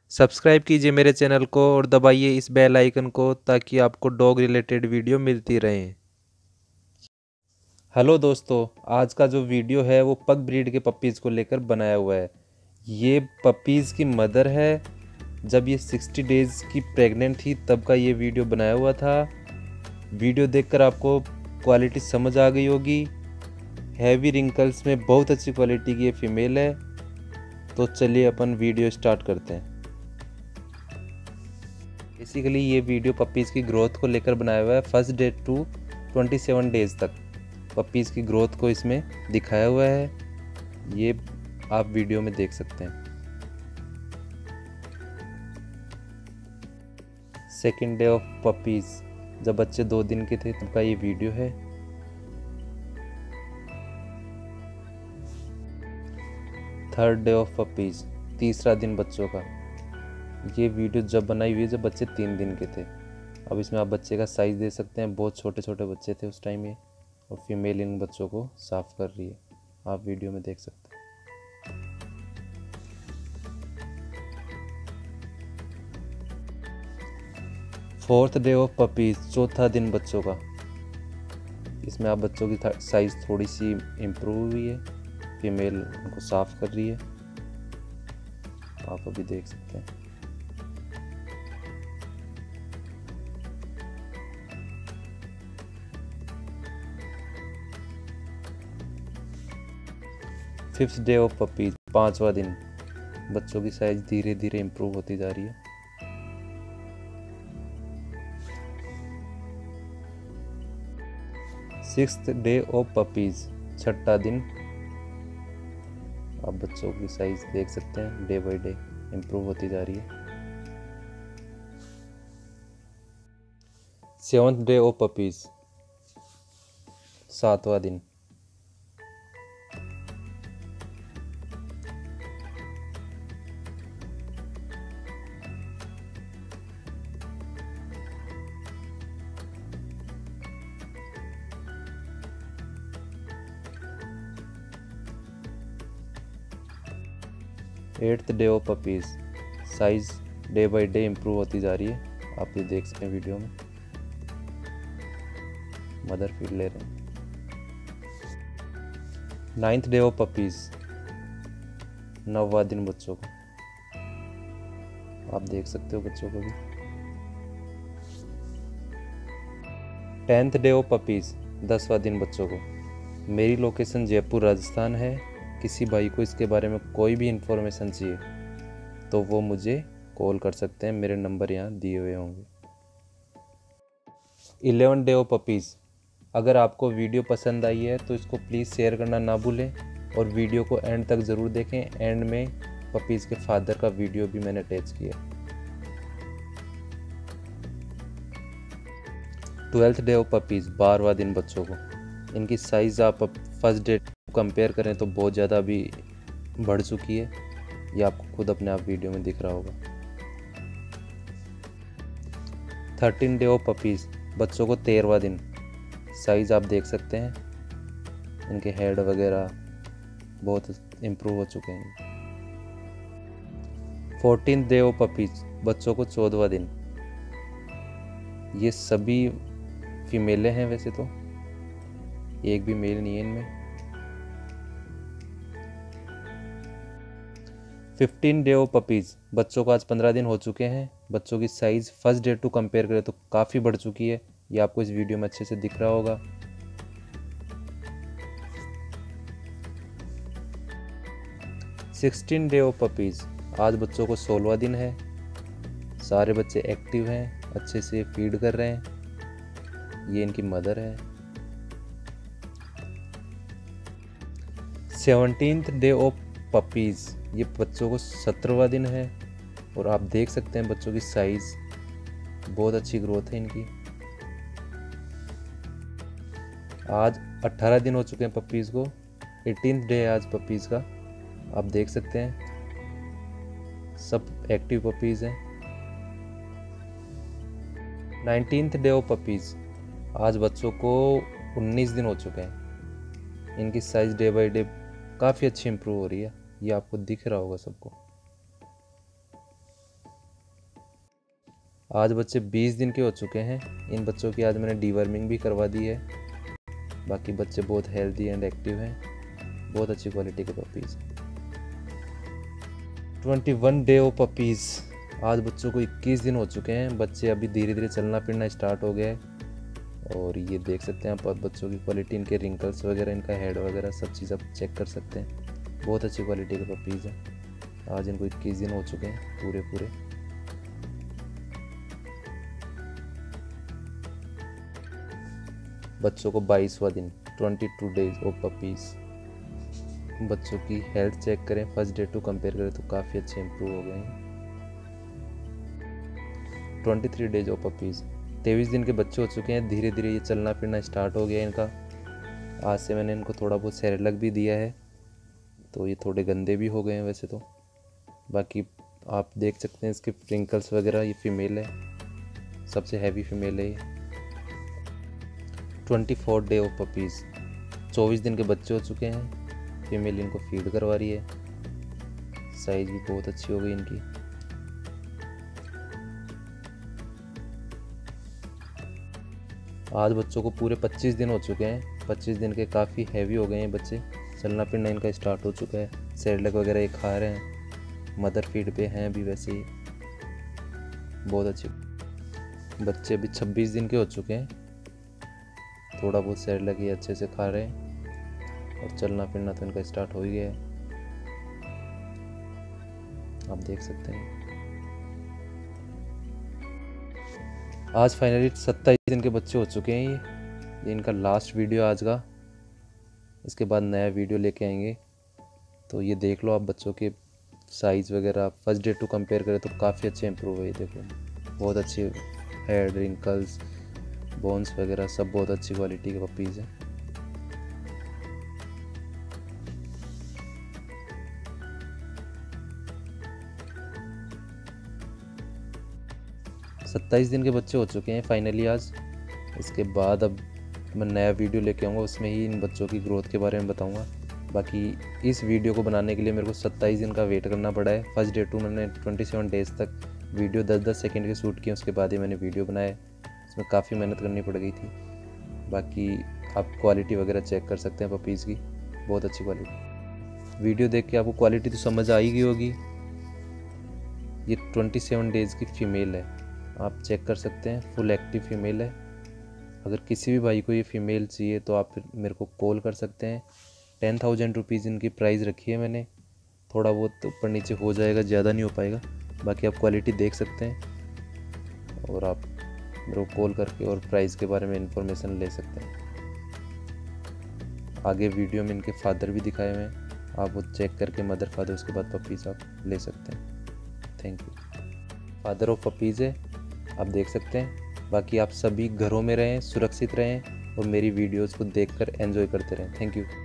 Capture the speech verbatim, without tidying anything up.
Subscribe कीजिए मेरे channel को और दबाइए इस बेल आइकन को ताकि आपको डॉग रिलेटेड वीडियो मिलती रहें। हेलो दोस्तों, आज का जो वीडियो है वो पग ब्रीड के पपीज़ को लेकर बनाया हुआ है। ये पपीज़ की मदर है। जब ये साठ डेज़ की प्रेग्नेंट थी तब का ये वीडियो बनाया हुआ था। वीडियो देखकर आपको क्वालिटी समझ आ गई होगी। हैवी रिंकल्स में बहुत अच्छी क्वालिटी की ये फीमेल है। तो चलिए अपन वीडियो स्टार्ट करते हैं। बेसिकली ये वीडियो पपीज़ की ग्रोथ को लेकर बनाया हुआ है। फर्स्ट डे टू सत्ताईस डेज़ तक पपीज़ की ग्रोथ को इसमें दिखाया हुआ है। ये आप वीडियो में देख सकते हैं। सेकेंड डे ऑफ पपीज़, जब बच्चे दो दिन के थे तब का ये वीडियो है। थर्ड डे ऑफ पपीज़, तीसरा दिन बच्चों का। ये वीडियो जब बनाई हुई है जब बच्चे तीन दिन के थे। अब इसमें आप बच्चे का साइज़ दे सकते हैं। बहुत छोटे छोटे बच्चे थे उस टाइम ये, और फीमेल इन बच्चों को साफ कर रही है। आप वीडियो में देख सकते हैं। फोर्थ डे ऑफ पपीज़, चौथा दिन बच्चों का। इसमें आप बच्चों की साइज़ थोड़ी सी इम्प्रूव हुई है। फीमेल उनको साफ कर रही है, आप अभी देख सकते हैं। फिफ्थ डे ऑफ पपीज़, पांचवा दिन। बच्चों की साइज धीरे धीरे इम्प्रूव होती जा रही है। सिक्स्थ डे ऑफ पपीज़, छठा दिन। आप बच्चों की साइज देख सकते हैं, डे बाय डे इम्प्रूव होती जा रही है। सेवंथ डे ऑफ पपीज़, सातवां दिन। Eighth day of puppies, size day by day improve होती जा रही है। आप ये देख सकते हैं वीडियो में। मदर फीड ले रहे हैं। नाइन्थ डे ऑफ पपीज़, नौवां दिन बच्चों को। आप देख सकते हो बच्चों को भी। टेंथ डे ऑफ पपीज़, दसवां दिन बच्चों को। मेरी लोकेशन जयपुर राजस्थान है। किसी भाई को इसके बारे में कोई भी इंफॉर्मेशन चाहिए तो वो मुझे कॉल कर सकते हैं। मेरे नंबर यहाँ दिए हुए होंगे। इलेवन डे ऑफ पपीज़, अगर आपको वीडियो पसंद आई है तो इसको प्लीज़ शेयर करना ना भूलें और वीडियो को एंड तक ज़रूर देखें। एंड में पपीज़ के फादर का वीडियो भी मैंने अटैच किया। ट्वेल्थ डे ऑफ पपीज़, बारहवां दिन बच्चों को। इनकी साइज़ आप फर्स्ट डे कंपेयर करें तो बहुत ज़्यादा अभी बढ़ चुकी है। ये आपको खुद अपने आप वीडियो में दिख रहा होगा। थर्टीन डे ऑफ पपीज़, बच्चों को तेरहवां दिन। साइज़ आप देख सकते हैं, इनके हेड वगैरह बहुत इम्प्रूव हो चुके हैं। फोर्टीन डे ऑफ पपीज़, बच्चों को चौदहवां दिन। ये सभी फीमेलें हैं वैसे तो, एक भी मेल नहीं है इनमें। फिफ्टीन डे ऑफ पपीज़, बच्चों को आज पंद्रह दिन हो चुके हैं। बच्चों की size first day to compare करें तो काफ़ी बढ़ चुकी है। ये आपको इस वीडियो में अच्छे से दिख रहा होगा। सिक्सटीन डे ऑफ पपीज़, आज बच्चों को सोलहवां दिन है। सारे बच्चे एक्टिव हैं, अच्छे से फीड कर रहे हैं। ये इनकी मदर है। सेवनटीन्थ डे ऑफ पपीज़, ये बच्चों को सत्रहवां दिन है। और आप देख सकते हैं बच्चों की साइज़ बहुत अच्छी ग्रोथ है इनकी। आज अट्ठारह दिन हो चुके हैं पपीज़ को। एटीन्थ डे है आज पपीज़ का। आप देख सकते हैं सब एक्टिव पपीज़ हैं। नाइनटीन्थ डे ऑफ पपीज़, आज बच्चों को उन्नीस दिन हो चुके हैं। इनकी साइज़ डे बाय डे काफ़ी अच्छी इम्प्रूव हो रही है। ये आपको दिख रहा होगा सबको। आज बच्चे बीस दिन के हो चुके हैं। इन बच्चों की आज मैंने डीवर्मिंग भी करवा दी है। बाकी बच्चे बहुत हेल्दी एंड एक्टिव हैं, बहुत अच्छी क्वालिटी के पपीज़। इक्कीस डे ऑफ पपीज़। आज बच्चों को इक्कीस दिन हो चुके हैं। बच्चे अभी धीरे धीरे चलना फिरना स्टार्ट हो गया है। और ये देख सकते हैं आप बच्चों की क्वालिटी, इनके रिंकल्स वगैरह, इनका हेड वगैरह सब चीज़ आप चेक कर सकते हैं। बहुत अच्छी क्वालिटी के पपीज़ हैं। आज इनको इक्कीस दिन हो चुके हैं पूरे पूरे। बच्चों को बाईसवां दिन, बाईस डेज ऑफ पपीज़। बच्चों की हेल्थ चेक करें, फर्स्ट डे टू कंपेयर करें तो काफ़ी अच्छे इंप्रूव हो गए हैं। तेईस डेज ऑफ पपीज़। तेईस दिन के बच्चे हो चुके हैं। धीरे धीरे ये चलना फिरना स्टार्ट हो गया है इनका। आज से मैंने इनको थोड़ा बहुत सेरेलक भी दिया है, तो ये थोड़े गंदे भी हो गए हैं वैसे तो। बाकी आप देख सकते हैं इसके प्रिंकल्स वगैरह। ये फीमेल है, सबसे हैवी फीमेल है ये। चौबीस डे ऑफ पपीज़। चौबीस दिन के बच्चे हो चुके हैं। फीमेल इनको फीड करवा रही है। साइज भी बहुत अच्छी हो गई इनकी। आज बच्चों को पूरे पच्चीस दिन हो चुके हैं। पच्चीस दिन के काफ़ी हैवी हो गए हैं बच्चे। चलना फिरना इनका स्टार्ट हो चुका है। सेरेलक वगैरह ये खा रहे हैं, मदर फीड पे हैं अभी वैसे ही। बहुत अच्छी। बच्चे अभी छब्बीस दिन के हो चुके हैं। थोड़ा बहुत सेरेलक ये अच्छे से खा रहे हैं और चलना फिरना तो इनका स्टार्ट हो ही गया है, आप देख सकते हैं। आज फाइनली सत्ताईस दिन के बच्चे हो चुके हैं। ये ये इनका लास्ट वीडियो आज का। इसके बाद नया वीडियो लेके आएंगे। तो ये देख लो आप बच्चों के साइज़ वगैरह फर्स्ट डे टू कंपेयर करें तो काफ़ी अच्छे इंप्रूव है। ये देखो बहुत अच्छी हेड, रिंकल्स, बोन्स वगैरह सब बहुत अच्छी क्वालिटी के पपीज़ हैं। सत्ताईस दिन के बच्चे हो चुके हैं फाइनली आज। इसके बाद अब मैं नया वीडियो लेके आऊँगा, उसमें ही इन बच्चों की ग्रोथ के बारे में बताऊँगा। बाकी इस वीडियो को बनाने के लिए मेरे को सत्ताईस दिन का वेट करना पड़ा है। फर्स्ट डे टू मैंने सत्ताईस डेज़ तक वीडियो दस दस सेकंड के शूट किए, उसके बाद ही मैंने वीडियो बनाया। इसमें काफ़ी मेहनत करनी पड़ गई थी। बाकी आप क्वालिटी वगैरह चेक कर सकते हैं पपीज़ की, बहुत अच्छी क्वालिटी। वीडियो देख के आपको क्वालिटी तो समझ आ ही गई होगी। ये सत्ताईस डेज़ की फ़ीमेल है, आप चेक कर सकते हैं। फुल एक्टिव फीमेल है। अगर किसी भी भाई को ये फ़ीमेल चाहिए तो आप मेरे को कॉल कर सकते हैं। टेन थाउजेंड रुपीज़ इनकी प्राइस रखी है मैंने। थोड़ा बहुत ऊपर नीचे हो जाएगा, ज़्यादा नहीं हो पाएगा। बाकी आप क्वालिटी देख सकते हैं और आप मेरे को कॉल करके और प्राइस के बारे में इंफॉर्मेशन ले सकते हैं। आगे वीडियो में इनके फादर भी दिखाए हुए हैं, आप वो चेक करके मदर फादर उसके बाद पपीज़ आप ले सकते हैं। Thank you. Father of puppies है, आप देख सकते हैं। बाकी आप सभी घरों में रहें, सुरक्षित रहें और मेरी वीडियोस को देखकर एंजॉय करते रहें। Thank you.